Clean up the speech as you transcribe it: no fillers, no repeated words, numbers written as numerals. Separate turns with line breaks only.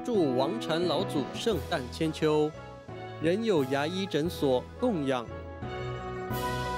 助王禅老祖圣诞千秋，仍有牙医诊所供养。